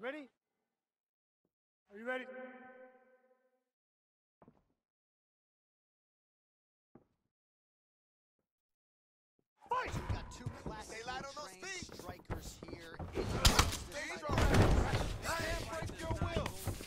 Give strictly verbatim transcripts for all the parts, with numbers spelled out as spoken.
You ready? Are you ready? Fight! We got two classic Stay light on those trained feet. strikers here. Stage already. You can't break your will.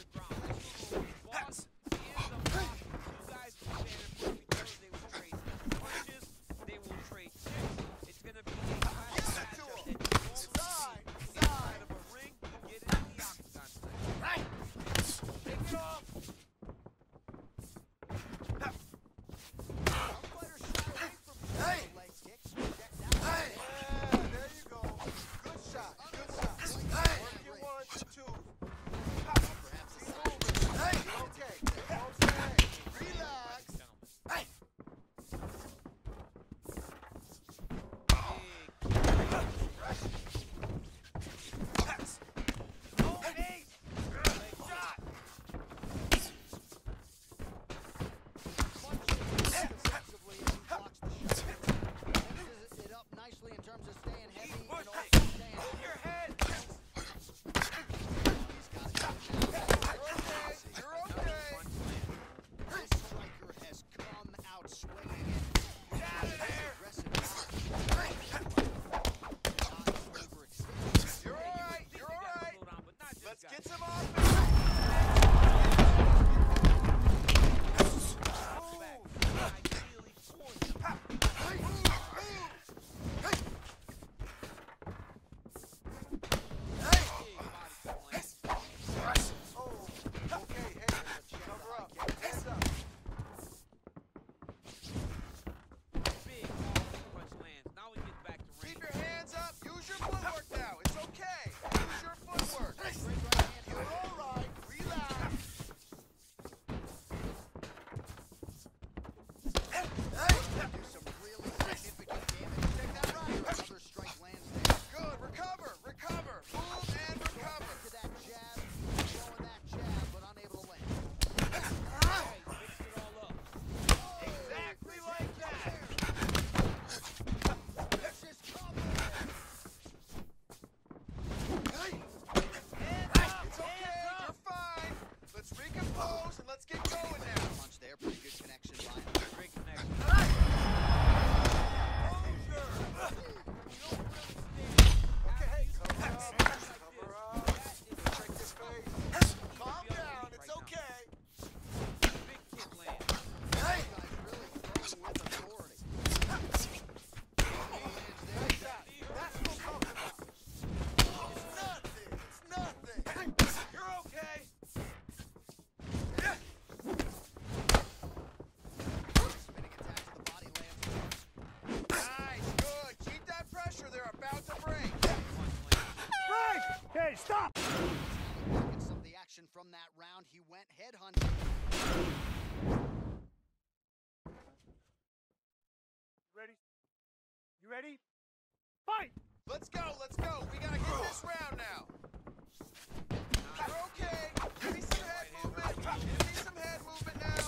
Stop! Some of the action from that round, he went headhunting. Ready? You ready? Fight! Let's go, let's go. We gotta get this round now. You're okay. Give me some head movement. Give me some head movement now.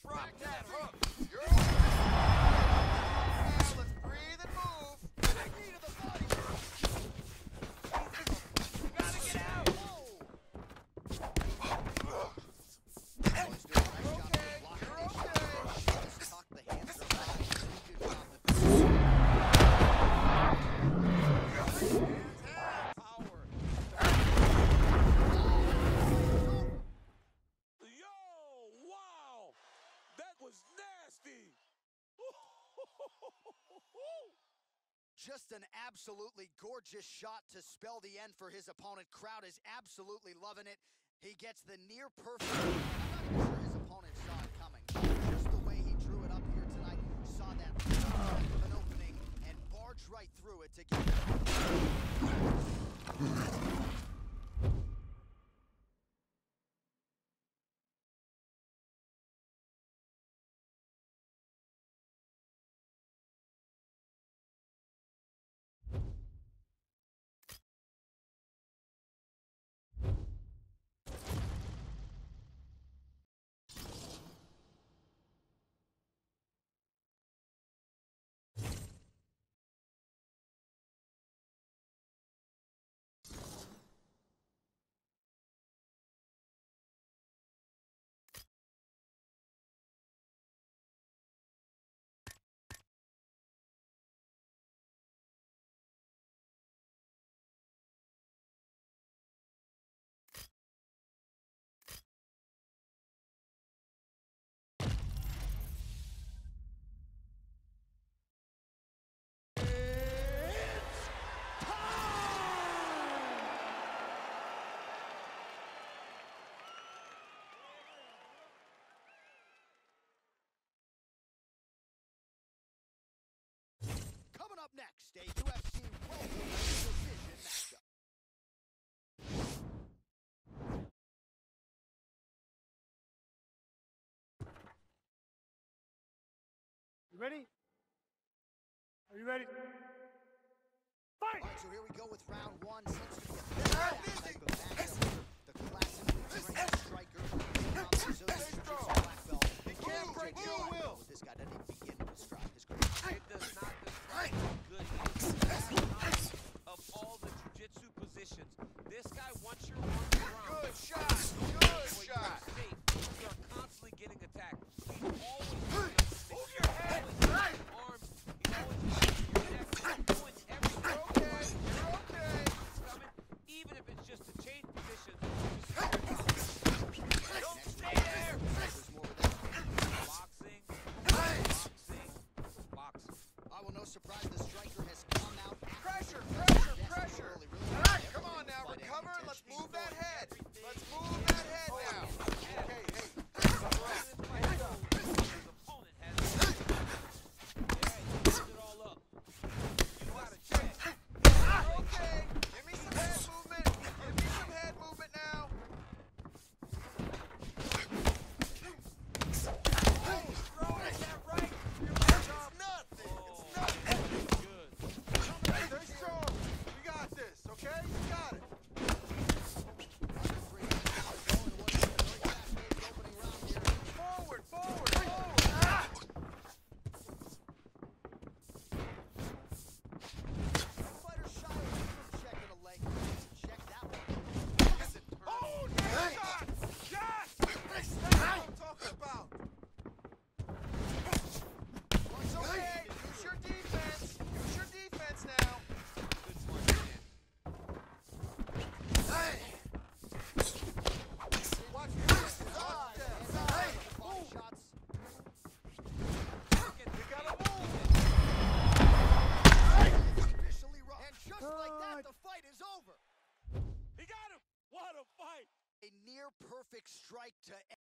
Drop that hook. You're over. Now let's breathe and move. Knee to the body. You gotta get out. Boys doing a nice job of Okay, blocking you're these okay. shots. Just tuck the hands of the body. Good job defending. Power. Yo, wow! That was nasty! Just an absolutely gorgeous shot to spell the end for his opponent. Crowd is absolutely loving it. He gets the near perfect. I'm not even sure his opponent saw it coming. Just the way he drew it up here tonight, saw that an opening and barged right through it to get it. Coming up next, a U F C welterweight division matchup. You ready? Are you ready? Fight! All right, so here we go with round one. Seems to be a very type of matchup. The classically trained striker, Brazilian Jiu-Jitsu black belt. He can't break your will. With this guy doesn't even begin to describe his career. It does not describe how good he is. That's of all the jiu-jitsu positions. This guy, once you're on the ground, Good shot. Good where shot. you're safe, you are constantly getting attacked. He's always move your head, arms. He's always your neck. He's doing everything. You're okay. You're okay. It's coming, even if it's just to change positions. Don't stay there. There's more with that. Boxing, boxing, boxing. I will no surprise the striker has come out. Pressure, pressure, Desperate pressure. early, really All right, everything come on now. but any Recover and let's intention. move that head. Let's move that head now. Hey, hey. His opponent has yeah, he gives it all up. You gotta check. Okay. Give me some head movement. Give me some head movement now. Oh, throw it, is that right? It's nothing. It's nothing. Good. Stay strong. We got this, okay? You got it. Forward, forward, forward. Ah! Fighter shy away from checking a leg. Check that one. Oh, nice shot. Yes! That's what I'm talking about. It's okay. Use your defense. Use your defense now. Good smart man. Watch this. Watch this. Hey, Body shots. you gotta move. Officially rough. And just like that, the fight is over. He got him. What a fight. A near perfect strike to